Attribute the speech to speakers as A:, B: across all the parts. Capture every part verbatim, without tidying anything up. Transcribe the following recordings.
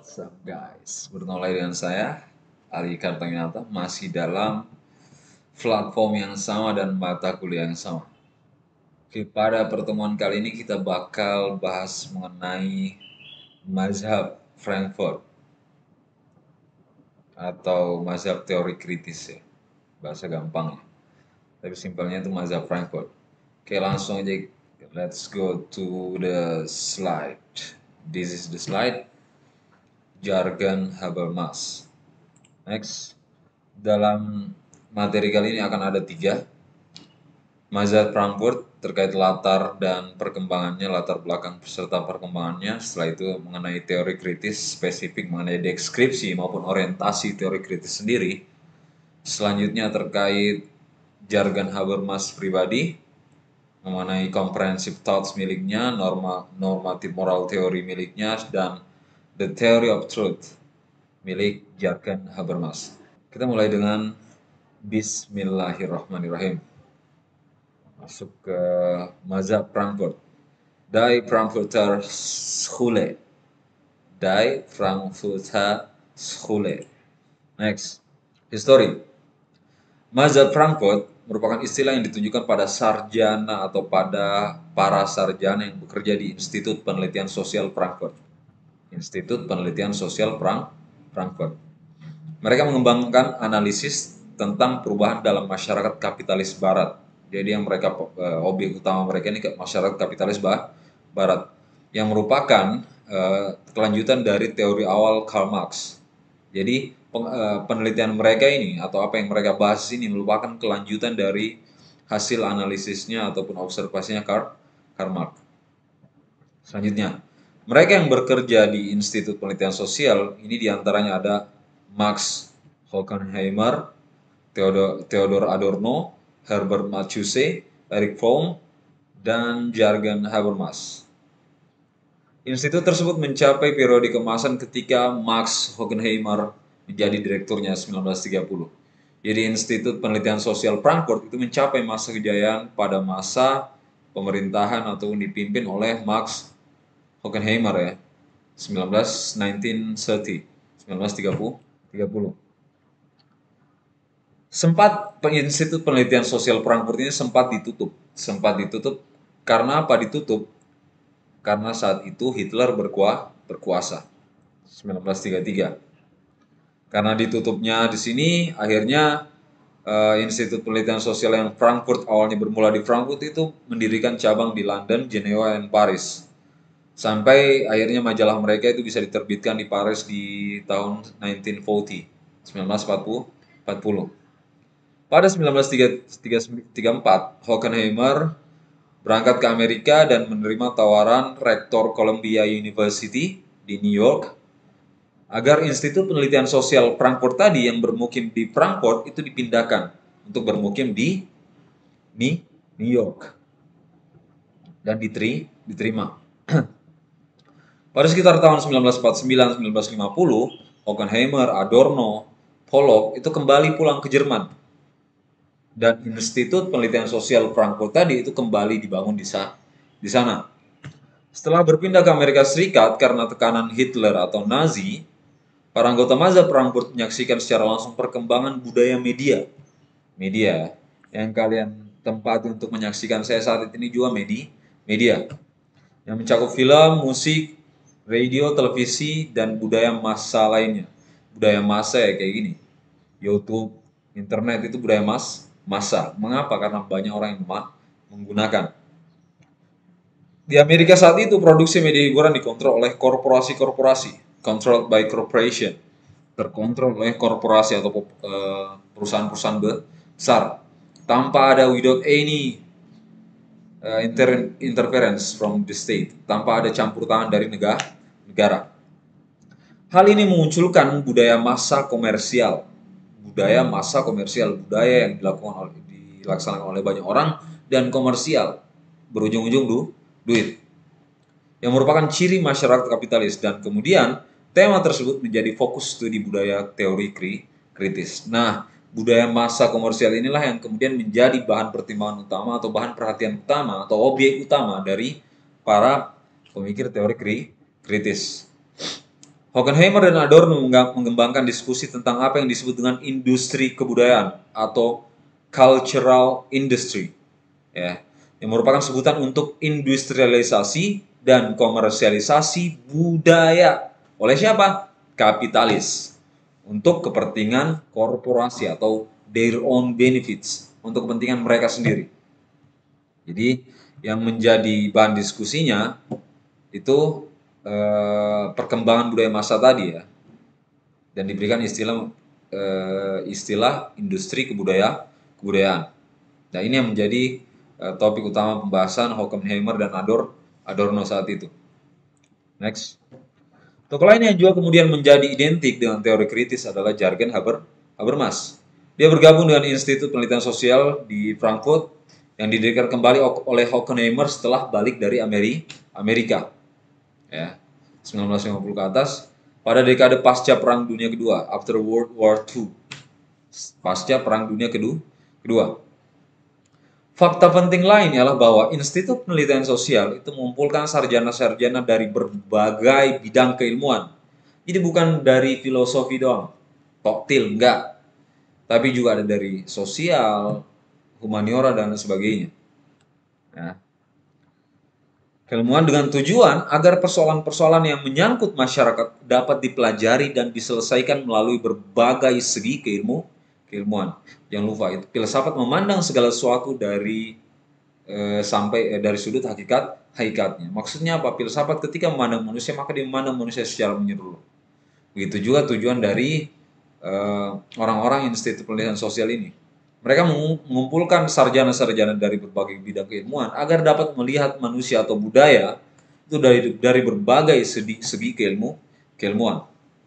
A: What's up guys, bertemu lagi dengan saya Ali Kartanginata, masih dalam platform yang sama dan mata kuliah yang sama. Oke, pada pertemuan kali ini kita bakal bahas mengenai mazhab Frankfurt atau mazhab teori kritis ya, bahasa gampang ya, tapi simpelnya itu mazhab Frankfurt. Oke, langsung aja, let's go to the slide. This is the slide. Jargon Habermas. Next, dalam materi kali ini akan ada tiga. Mazhab Frankfurt terkait latar dan perkembangannya, latar belakang serta perkembangannya. Setelah itu mengenai teori kritis, spesifik mengenai deskripsi maupun orientasi teori kritis sendiri. Selanjutnya terkait jargon Habermas pribadi, mengenai comprehensive thoughts miliknya, norma normatif moral teori miliknya, dan the theory of truth milik jargon Habermas. Kita mulai dengan Bismillahirrahmanirrahim. Masuk ke mazhab Frankfurt. Die Frankfurter Schule. Die Frankfurter Schule. Next, history. Mazhab Frankfurt merupakan istilah yang ditujukan pada sarjana atau pada para sarjana yang bekerja di Institut Penelitian Sosial Frankfurt. Institut Penelitian Sosial Frankfurt. Mereka mengembangkan analisis tentang perubahan dalam masyarakat kapitalis barat. Jadi yang mereka objek utama mereka ini masyarakat kapitalis barat yang merupakan uh, kelanjutan dari teori awal Karl Marx. Jadi penelitian mereka ini atau apa yang mereka bahas ini merupakan kelanjutan dari hasil analisisnya ataupun observasinya Karl, Karl Marx. Selanjutnya, mereka yang bekerja di Institut Penelitian Sosial ini diantaranya ada Max Horkheimer, Theodor, Theodor Adorno, Herbert Marcuse, Erich Fromm, dan Jürgen Habermas. Institut tersebut mencapai periode keemasan ketika Max Horkheimer menjadi direkturnya sembilan belas tiga puluh. Jadi Institut Penelitian Sosial Frankfurt itu mencapai masa kejayaan pada masa pemerintahan atau dipimpin oleh Max Horkheimer ya, sembilan belas tiga puluh. Sempat Institut Penelitian Sosial Frankfurt ini sempat ditutup. Sempat ditutup karena apa ditutup? Karena saat itu Hitler berkuasa, berkuasa sembilan belas tiga puluh tiga. Karena ditutupnya di sini, akhirnya uh, Institut Penelitian Sosial yang Frankfurt awalnya bermula di Frankfurt itu mendirikan cabang di London, Jenewa, dan Paris. Sampai akhirnya majalah mereka itu bisa diterbitkan di Paris di tahun seribu sembilan ratus empat puluh. Pada seribu sembilan ratus tiga puluh empat, Horkheimer berangkat ke Amerika dan menerima tawaran rektor Columbia University di New York agar Institut Penelitian Sosial Frankfurt tadi yang bermukim di Frankfurt itu dipindahkan untuk bermukim di New York dan diterima. Pada sekitar tahun seribu sembilan ratus empat puluh sembilan sampai seribu sembilan ratus lima puluh, Horkheimer, Adorno, Pollock itu kembali pulang ke Jerman. Dan Institut Penelitian Sosial Frankfurt tadi itu kembali dibangun di sana. Setelah berpindah ke Amerika Serikat karena tekanan Hitler atau Nazi, para anggota mazhab Frankfurt menyaksikan secara langsung perkembangan budaya media. Media yang kalian tempati untuk menyaksikan saya saat ini juga media, media yang mencakup film, musik, radio, televisi, dan budaya massa lainnya. Budaya massa ya kayak gini, YouTube, internet itu budaya mas, massa. Mengapa? Karena banyak orang yang menggunakan. Di Amerika saat itu produksi media hiburan dikontrol oleh korporasi-korporasi, controlled by corporation, terkontrol oleh korporasi atau perusahaan-perusahaan besar, tanpa ada without any uh, inter interference from the state, tanpa ada campur tangan dari negara. Hal ini memunculkan budaya massa komersial, budaya massa komersial, budaya yang dilakukan oleh, dilaksanakan oleh banyak orang dan komersial, berujung-ujung du, duit, yang merupakan ciri masyarakat kapitalis. Dan kemudian tema tersebut menjadi fokus studi budaya teori kritis. Nah, budaya massa komersial inilah yang kemudian menjadi bahan pertimbangan utama atau bahan perhatian utama atau objek utama dari para pemikir teori kritis. Horkheimer dan Adorno mengembangkan diskusi tentang apa yang disebut dengan industri kebudayaan atau cultural industry, ya, yang merupakan sebutan untuk industrialisasi dan komersialisasi budaya oleh siapa? Kapitalis untuk kepentingan korporasi atau their own benefits, untuk kepentingan mereka sendiri. Jadi yang menjadi bahan diskusinya itu eh, perkembangan budaya masa tadi ya, dan diberikan istilah eh, istilah industri kebudaya kebudayaan. Nah ini yang menjadi eh, topik utama pembahasan Horkheimer dan Ador Adorno saat itu. Next. Tokoh lain yang juga kemudian menjadi identik dengan teori kritis adalah Jürgen Haber, Habermas. Dia bergabung dengan Institut Penelitian Sosial di Frankfurt yang didirikan kembali oleh Horkheimer setelah balik dari Amerika. Ya, seribu sembilan ratus lima puluh ke atas, pada dekade pasca Perang Dunia Kedua, after World War Two, pasca Perang Dunia Kedua. Fakta penting lain ialah bahwa Institut Penelitian Sosial itu mengumpulkan sarjana-sarjana dari berbagai bidang keilmuan. Jadi bukan dari filosofi doang, toktil, enggak. Tapi juga ada dari sosial, humaniora, dan sebagainya. Nah, keilmuan dengan tujuan agar persoalan-persoalan yang menyangkut masyarakat dapat dipelajari dan diselesaikan melalui berbagai segi keilmu, keilmuan. Jangan lupa, itu filsafat memandang segala sesuatu dari eh, sampai eh, dari sudut hakikat hakikatnya. Maksudnya apa? Filsafat ketika memandang manusia maka dia memandang manusia secara menyeluruh. Begitu juga tujuan dari eh, orang-orang Institut Penelitian Sosial ini. Mereka mengumpulkan sarjana-sarjana dari berbagai bidang keilmuan agar dapat melihat manusia atau budaya itu dari dari berbagai segi, segi keilmu, keilmuan.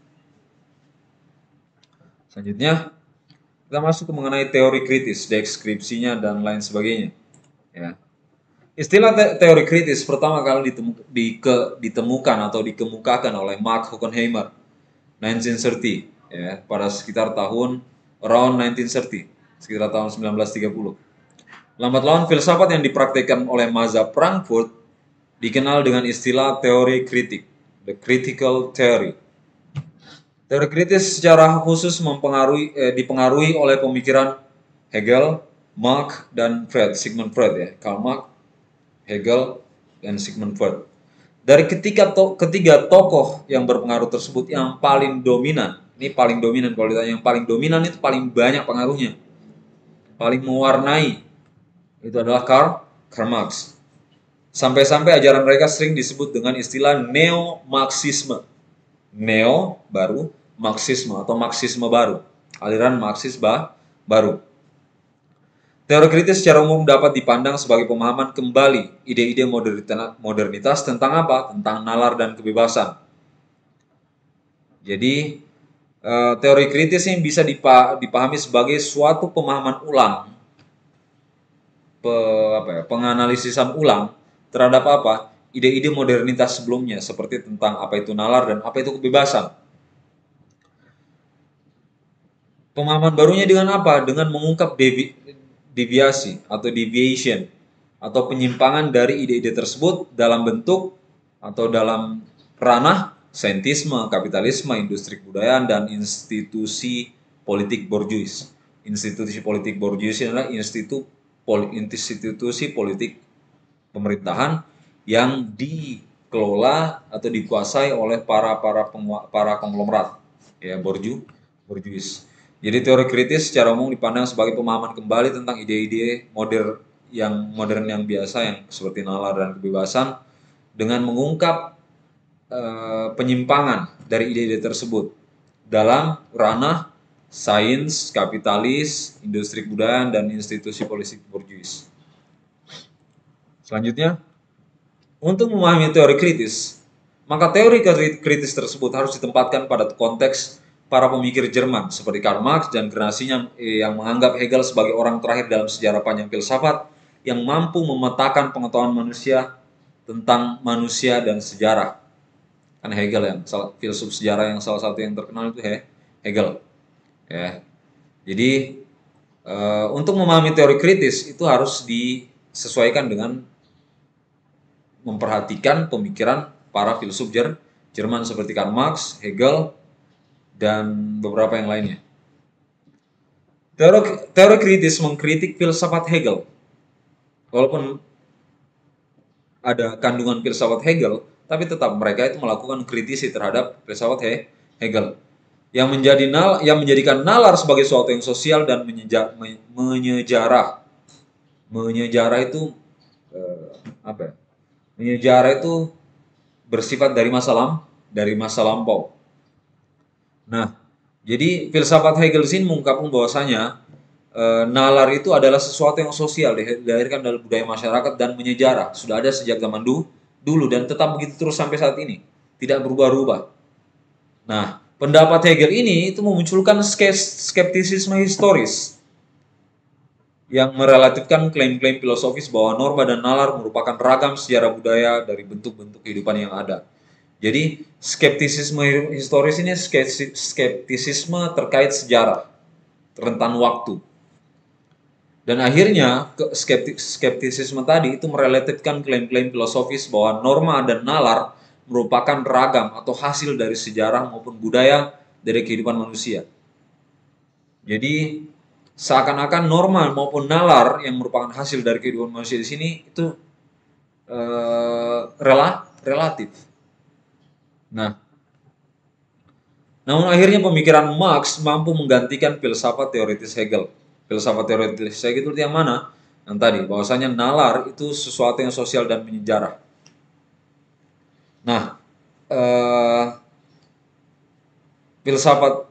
A: Selanjutnya kita masuk ke mengenai teori kritis, deskripsinya dan lain sebagainya. Ya. Istilah te teori kritis pertama kali ditemu, di, ke, ditemukan atau dikemukakan oleh Mark Horkheimer nineteen thirty, ya, pada sekitar tahun around nineteen thirty, sekitar tahun sembilan belas tiga puluh. Lambat laun filsafat yang dipraktikkan oleh mazhab Frankfurt dikenal dengan istilah teori kritik, the critical theory. Teori kritis secara khusus mempengaruhi, eh, dipengaruhi oleh pemikiran Hegel, Marx, dan Freud, Sigmund Freud ya, Karl Marx, Hegel, dan Sigmund Freud. Dari ketiga, to ketiga tokoh yang berpengaruh tersebut yang paling dominan, ini paling dominan kalau ditanya yang paling dominan itu paling banyak pengaruhnya, paling mewarnai, itu adalah Karl, Karl Marx. Sampai-sampai ajaran mereka sering disebut dengan istilah neo-Marxisme. Neo baru, Marxisme atau Marxisme baru, aliran Marxis baru. Teori kritis secara umum dapat dipandang sebagai pemahaman kembali ide-ide modernitas tentang apa? Tentang nalar dan kebebasan. Jadi teori kritis ini bisa dipahami sebagai suatu pemahaman ulang, pe, apa ya, penganalisisan ulang terhadap apa? Ide-ide modernitas sebelumnya, seperti tentang apa itu nalar dan apa itu kebebasan. Pemahaman barunya dengan apa? Dengan mengungkap devi, deviasi atau deviation atau penyimpangan dari ide-ide tersebut dalam bentuk atau dalam ranah saintisme, kapitalisme, industri kebudayaan, dan institusi politik borjuis. Institusi politik borjuis adalah institu, poli, institusi politik pemerintahan yang dikelola atau dikuasai oleh para para para konglomerat, ya, borju, borjuis. Jadi teori kritis secara umum dipandang sebagai pemahaman kembali tentang ide-ide modern yang modern yang biasa yang seperti nalar dan kebebasan dengan mengungkap eh, penyimpangan dari ide-ide tersebut dalam ranah sains, kapitalis, industri kebudayaan, dan institusi politik borjuis. Selanjutnya, untuk memahami teori kritis, maka teori kritis tersebut harus ditempatkan pada konteks para pemikir Jerman seperti Karl Marx dan generasinya yang menganggap Hegel sebagai orang terakhir dalam sejarah panjang filsafat yang mampu memetakan pengetahuan manusia tentang manusia dan sejarah. Kan Hegel yang filsuf sejarah yang salah satu yang terkenal itu Hegel. Ya. Jadi e, untuk memahami teori kritis itu harus disesuaikan dengan memperhatikan pemikiran para filsuf Jerman seperti Karl Marx, Hegel, dan beberapa yang lainnya. Teori, teori kritis mengkritik filsafat Hegel. Walaupun ada kandungan filsafat Hegel, tapi tetap mereka itu melakukan kritisi terhadap filsafat He, Hegel. Yang menjadi nal, yang menjadikan nalar sebagai sesuatu yang sosial dan menyeja, menyejarah. Menyejarah itu eh, apa ya? Menyejarah itu bersifat dari masa lam, dari masa lampau. Nah, jadi filsafat Hegel sini mengungkapkan bahwasanya e, nalar itu adalah sesuatu yang sosial, dilahirkan dalam budaya masyarakat dan menyejarah. Sudah ada sejak zaman dulu, dulu dan tetap begitu terus sampai saat ini, tidak berubah-ubah. Nah, pendapat Hegel ini itu memunculkan skeptisisme historis yang merelatifkan klaim-klaim filosofis bahwa norma dan nalar merupakan ragam sejarah budaya dari bentuk-bentuk kehidupan yang ada. Jadi skeptisisme historis ini skeptisisme terkait sejarah, rentan waktu. Dan akhirnya skeptisisme tadi itu merelatifkan klaim-klaim filosofis bahwa norma dan nalar merupakan ragam atau hasil dari sejarah maupun budaya dari kehidupan manusia. Jadi seakan-akan norma maupun nalar yang merupakan hasil dari kehidupan manusia di sini itu eh, rela, relatif. Nah, namun akhirnya pemikiran Marx mampu menggantikan filsafat teoritis Hegel. Filsafat teoritis Hegel itu yang mana? Yang tadi, bahwasanya nalar itu sesuatu yang sosial dan menyejarah. Nah, eh, filsafat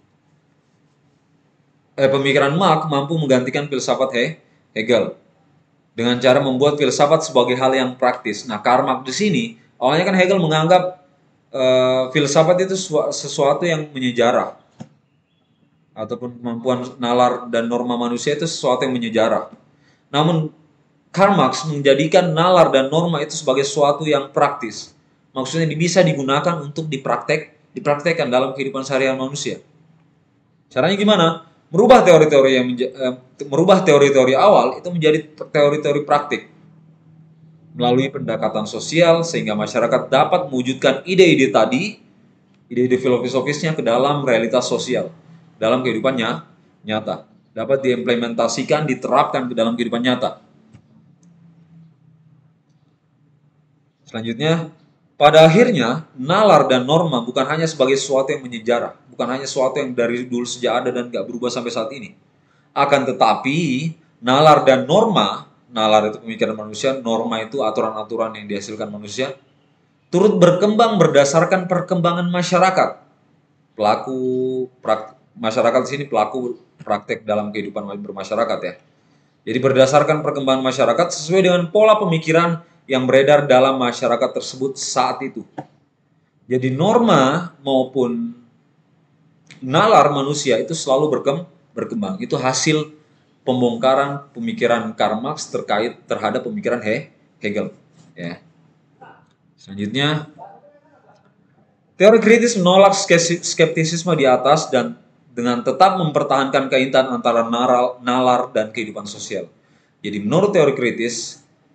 A: eh, pemikiran Marx mampu menggantikan filsafat He, Hegel dengan cara membuat filsafat sebagai hal yang praktis. Nah, Karl Marx di sini awalnya kan Hegel menganggap Uh, filsafat itu sesuatu yang menyejarah ataupun kemampuan nalar dan norma manusia itu sesuatu yang menyejarah. Namun Karl Marx menjadikan nalar dan norma itu sebagai sesuatu yang praktis. Maksudnya bisa digunakan untuk dipraktek, dipraktekkan dalam kehidupan sehari-hari manusia. Caranya gimana? Merubah teori-teori yang uh, merubah teori-teori awal itu menjadi teori-teori praktik melalui pendekatan sosial sehingga masyarakat dapat mewujudkan ide-ide tadi, ide-ide filosofisnya ke dalam realitas sosial, dalam kehidupannya nyata, dapat diimplementasikan, diterapkan ke dalam kehidupan nyata. Selanjutnya, pada akhirnya nalar dan norma bukan hanya sebagai sesuatu yang menyejarah, bukan hanya sesuatu yang dari dulu sejak ada dan gak berubah sampai saat ini. Akan tetapi nalar dan norma, nalar itu pemikiran manusia, norma itu aturan-aturan yang dihasilkan manusia, turut berkembang berdasarkan perkembangan masyarakat. Pelaku praktik, masyarakat di sini pelaku praktek dalam kehidupan bermasyarakat ya. Jadi berdasarkan perkembangan masyarakat sesuai dengan pola pemikiran yang beredar dalam masyarakat tersebut saat itu. Jadi norma maupun nalar manusia itu selalu berkembang. Itu hasil pembongkaran pemikiran Karl Marx terkait terhadap pemikiran He, Hegel. Ya. Selanjutnya, teori kritis menolak skeptisisme di atas dan dengan tetap mempertahankan kaitan antara nalar, nalar dan kehidupan sosial. Jadi menurut teori kritis,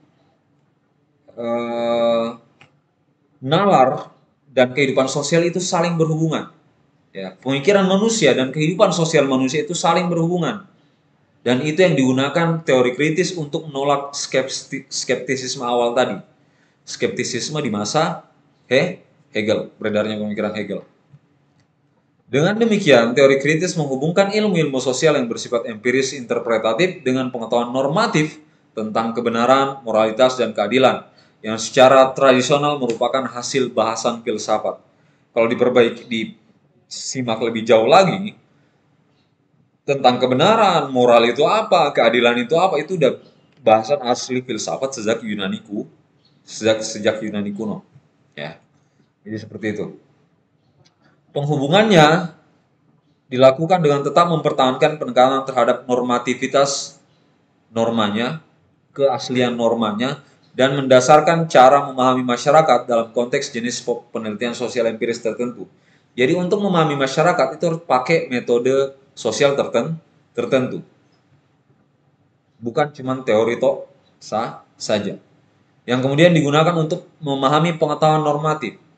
A: eh, nalar dan kehidupan sosial itu saling berhubungan. Ya, pemikiran manusia dan kehidupan sosial manusia itu saling berhubungan. Dan itu yang digunakan teori kritis untuk menolak skeptisisme awal tadi. Skeptisisme di masa He, Hegel, beredarnya pemikiran Hegel. Dengan demikian, teori kritis menghubungkan ilmu-ilmu sosial yang bersifat empiris interpretatif dengan pengetahuan normatif tentang kebenaran, moralitas, dan keadilan yang secara tradisional merupakan hasil bahasan filsafat. Kalau diperbaiki, disimak lebih jauh lagi, tentang kebenaran, moral itu apa, keadilan itu apa, itu udah bahasan asli filsafat sejak Yunani ku, sejak sejak Yunani kuno. Ya. Jadi seperti itu. Penghubungannya dilakukan dengan tetap mempertahankan penekanan terhadap normativitas normanya, keaslian normanya, dan mendasarkan cara memahami masyarakat dalam konteks jenis penelitian sosial empiris tertentu. Jadi untuk memahami masyarakat itu harus pakai metode sosial tertentu. Bukan cuma teori tok sah saja. Yang kemudian digunakan untuk memahami pengetahuan normatif.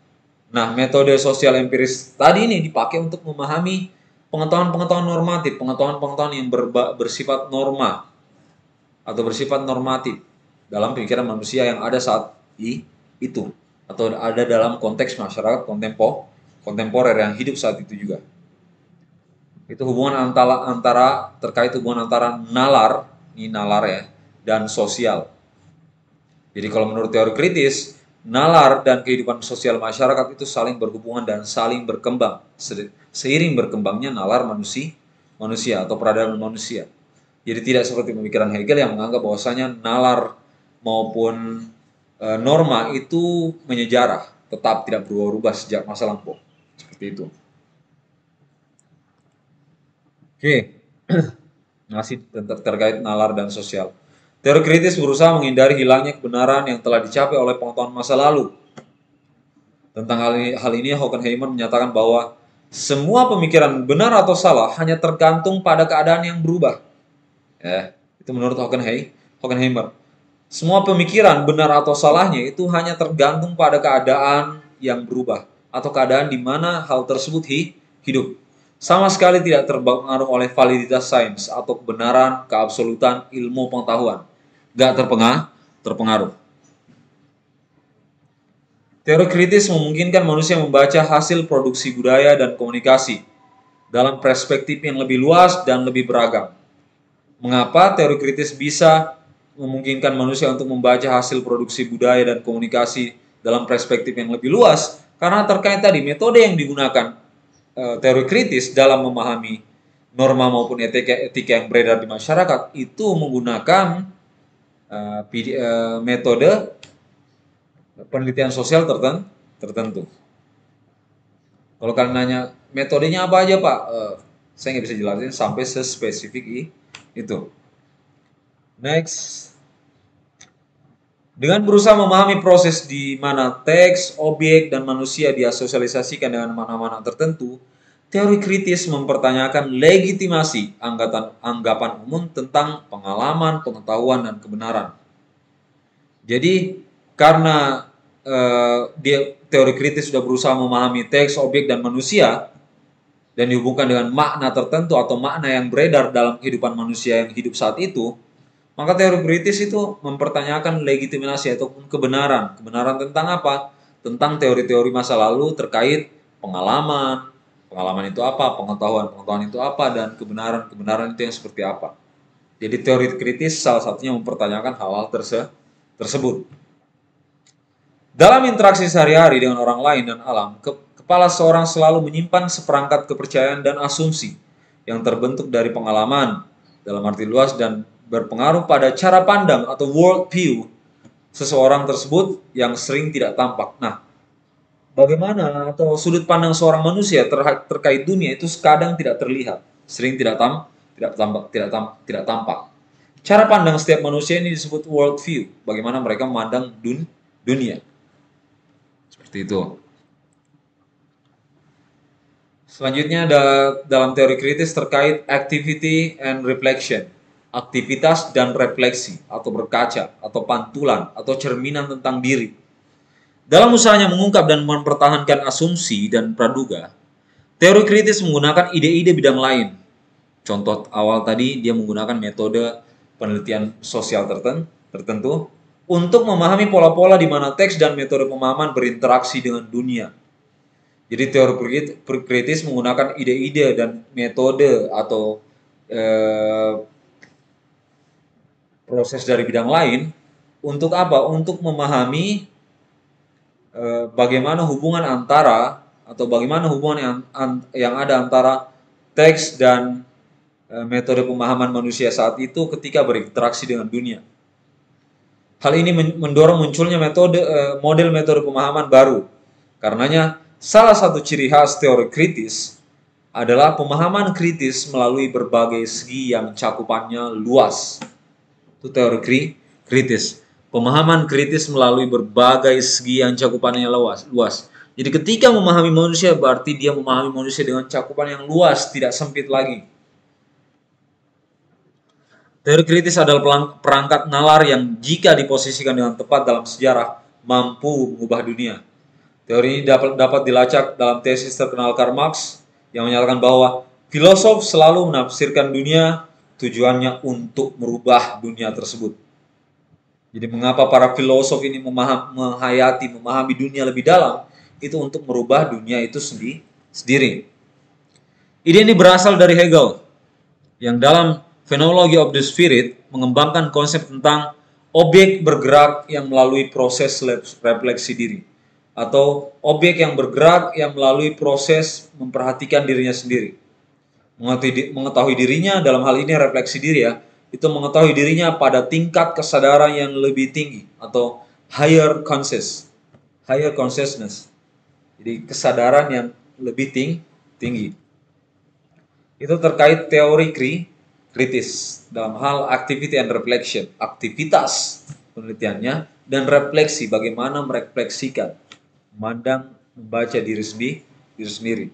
A: Nah, metode sosial empiris tadi ini dipakai untuk memahami pengetahuan-pengetahuan normatif, pengetahuan-pengetahuan yang berba, bersifat norma atau bersifat normatif dalam pikiran manusia yang ada saat itu, atau ada dalam konteks masyarakat kontempo, kontemporer yang hidup saat itu juga. Itu hubungan antara, antara terkait hubungan antara nalar, ini nalar ya, dan sosial. Jadi kalau menurut teori kritis, nalar dan kehidupan sosial masyarakat itu saling berhubungan dan saling berkembang. Seiring berkembangnya nalar manusia, manusia atau peradaban manusia. Jadi tidak seperti pemikiran Hegel yang menganggap bahwasanya nalar maupun e, norma itu menyejarah, tetap tidak berubah-ubah sejak masa lampau. Seperti itu. Oke, masih terkait nalar dan sosial. Teori kritis berusaha menghindari hilangnya kebenaran yang telah dicapai oleh pengetahuan masa lalu. Tentang hal ini, hal ini Horkheimer menyatakan bahwa semua pemikiran benar atau salah hanya tergantung pada keadaan yang berubah. Ya, itu menurut Horkheimer. Semua pemikiran benar atau salahnya itu hanya tergantung pada keadaan yang berubah atau keadaan di mana hal tersebut hidup. Sama sekali tidak terpengaruh oleh validitas sains atau kebenaran, keabsolutan ilmu pengetahuan. Gak terpengaruh, terpengaruh. Teori kritis memungkinkan manusia membaca hasil produksi budaya dan komunikasi dalam perspektif yang lebih luas dan lebih beragam. Mengapa teori kritis bisa memungkinkan manusia untuk membaca hasil produksi budaya dan komunikasi dalam perspektif yang lebih luas? Karena terkait tadi metode yang digunakan teori kritis dalam memahami norma maupun etika-etika yang beredar di masyarakat itu menggunakan uh, uh, metode penelitian sosial tertentu. Kalau kalian nanya metodenya apa aja Pak, uh, saya nggak bisa jelasin sampai sespesifik itu. Next, dengan berusaha memahami proses di mana teks, objek, dan manusia diasosialisasikan dengan mana-mana tertentu, teori kritis mempertanyakan legitimasi anggapan, anggapan umum tentang pengalaman, pengetahuan, dan kebenaran. Jadi, karena eh, dia, teori kritis sudah berusaha memahami teks, objek, dan manusia, dan dihubungkan dengan makna tertentu atau makna yang beredar dalam kehidupan manusia yang hidup saat itu, maka teori kritis itu mempertanyakan legitimasi atau kebenaran. Kebenaran tentang apa? Tentang teori-teori masa lalu terkait pengalaman. Pengalaman itu apa? Pengetahuan. Pengetahuan itu apa? Dan kebenaran-kebenaran itu yang seperti apa? Jadi teori kritis salah satunya mempertanyakan hal-hal terse tersebut. Dalam interaksi sehari-hari dengan orang lain dan alam, ke kepala seorang selalu menyimpan seperangkat kepercayaan dan asumsi yang terbentuk dari pengalaman dalam arti luas dan berpengaruh pada cara pandang atau world view seseorang tersebut yang sering tidak tampak. Nah, bagaimana atau sudut pandang seorang manusia ter terkait dunia itu kadang tidak terlihat, sering tidak tam tidak tampak, tidak tam tidak tampak. Cara pandang setiap manusia ini disebut world view. Bagaimana mereka memandang dun dunia. Seperti itu. Selanjutnya ada dalam teori kritis terkait activity and reflection. Aktivitas dan refleksi atau berkaca atau pantulan atau cerminan tentang diri. Dalam usahanya mengungkap dan mempertahankan asumsi dan praduga, teori kritis menggunakan ide-ide bidang lain. Contoh awal tadi dia menggunakan metode penelitian sosial tertentu untuk memahami pola-pola di mana teks dan metode pemahaman berinteraksi dengan dunia. Jadi teori kritis menggunakan ide-ide dan metode atau eh, proses dari bidang lain untuk apa? Untuk memahami e, bagaimana hubungan antara atau bagaimana hubungan yang, an, yang ada antara teks dan e, metode pemahaman manusia saat itu ketika berinteraksi dengan dunia. Hal ini mendorong munculnya metode e, model metode pemahaman baru. Karenanya salah satu ciri khas teori kritis adalah pemahaman kritis melalui berbagai segi yang cakupannya luas. Itu teori kritis. Pemahaman kritis melalui berbagai segi yang cakupannya luas. luas. Jadi ketika memahami manusia berarti dia memahami manusia dengan cakupan yang luas, tidak sempit lagi. Teori kritis adalah perangkat nalar yang jika diposisikan dengan tepat dalam sejarah mampu mengubah dunia. Teori ini dapat dapat dilacak dalam tesis terkenal Karl Marx yang menyatakan bahwa filosof selalu menafsirkan dunia tujuannya untuk merubah dunia tersebut. Jadi mengapa para filosof ini memaham, menghayati, memahami dunia lebih dalam, itu untuk merubah dunia itu sendiri. Ide ini berasal dari Hegel, yang dalam Phenomenology of the Spirit mengembangkan konsep tentang objek bergerak yang melalui proses refleksi diri, atau objek yang bergerak yang melalui proses memperhatikan dirinya sendiri. Mengetahui dirinya, dalam hal ini refleksi diri ya, itu mengetahui dirinya pada tingkat kesadaran yang lebih tinggi atau higher conscious, higher consciousness. Jadi kesadaran yang lebih ting tinggi. Itu terkait teori kri kritis dalam hal activity and reflection, aktivitas penelitiannya dan refleksi, bagaimana merefleksikan, memandang, membaca diri sendiri, diri sendiri.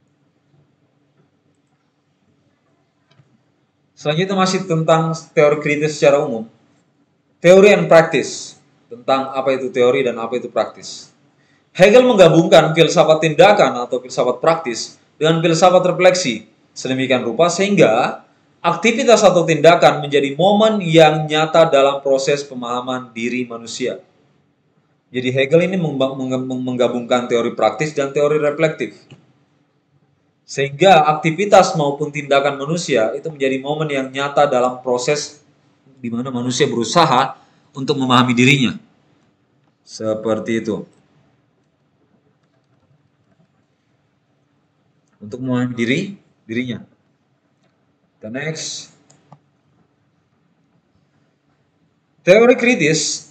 A: Selanjutnya masih tentang teori kritis secara umum. Teori and practice, tentang apa itu teori dan apa itu praktis. Hegel menggabungkan filsafat tindakan atau filsafat praktis dengan filsafat refleksi sedemikian rupa sehingga aktivitas atau tindakan menjadi momen yang nyata dalam proses pemahaman diri manusia. Jadi Hegel ini menggabungkan teori praktis dan teori reflektif. Sehingga aktivitas maupun tindakan manusia itu menjadi momen yang nyata dalam proses di mana manusia berusaha untuk memahami dirinya. Seperti itu. Untuk memahami diri, dirinya. The next. Teori kritis.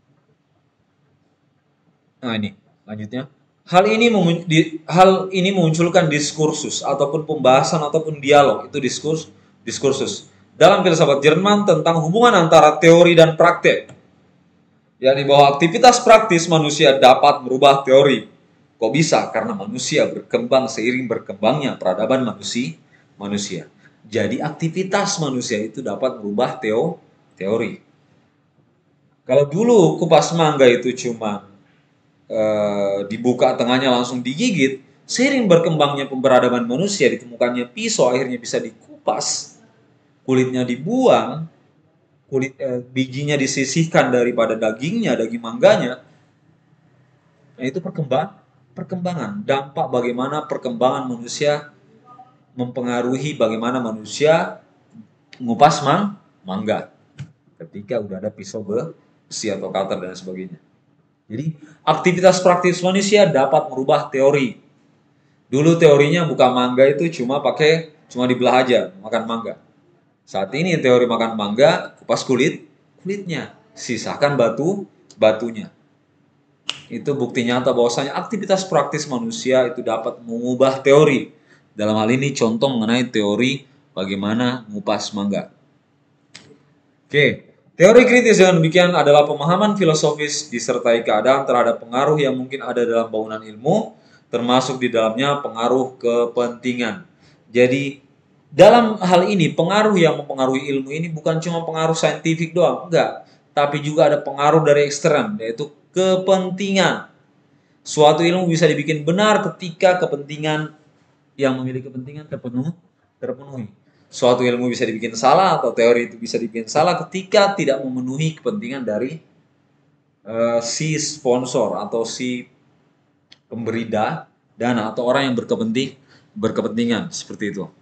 A: Nah ini, lanjutnya. Hal ini, hal ini memunculkan diskursus ataupun pembahasan ataupun dialog, itu diskurs, diskursus dalam filsafat Jerman tentang hubungan antara teori dan praktek. Yakni bahwa aktivitas praktis manusia dapat merubah teori. Kok bisa? Karena manusia berkembang seiring berkembangnya peradaban manusia. manusia. Jadi aktivitas manusia itu dapat merubah teo, teori. Kalau dulu kupas mangga itu cuma e, dibuka tengahnya langsung digigit, seiring berkembangnya peradaban manusia ditemukannya pisau, akhirnya bisa dikupas, kulitnya dibuang, kulit e, bijinya disisihkan daripada dagingnya, daging mangganya. Nah, itu perkembang, perkembangan, dampak bagaimana perkembangan manusia mempengaruhi bagaimana manusia mengupas mang, mangga ketika udah ada pisau besi atau cutter dan sebagainya. Jadi aktivitas praktis manusia dapat merubah teori. Dulu teorinya buka mangga itu cuma pakai cuma dibelah aja makan mangga. Saat ini teori makan mangga kupas kulit kulitnya, sisakan batu batunya. Itu bukti nyata bahwasanya aktivitas praktis manusia itu dapat mengubah teori. Dalam hal ini contoh mengenai teori bagaimana mengupas mangga. Oke, teori kritis dengan demikian adalah pemahaman filosofis disertai keadaan terhadap pengaruh yang mungkin ada dalam bangunan ilmu, termasuk di dalamnya pengaruh kepentingan. Jadi dalam hal ini pengaruh yang mempengaruhi ilmu ini bukan cuma pengaruh saintifik doang, enggak, tapi juga ada pengaruh dari eksternal, yaitu kepentingan. Suatu ilmu bisa dibikin benar ketika kepentingan yang memiliki kepentingan terpenuh, terpenuhi. Suatu ilmu bisa dibikin salah atau teori itu bisa dibikin salah ketika tidak memenuhi kepentingan dari uh, si sponsor atau si pemberi dana atau orang yang berkepenting, berkepentingan seperti itu.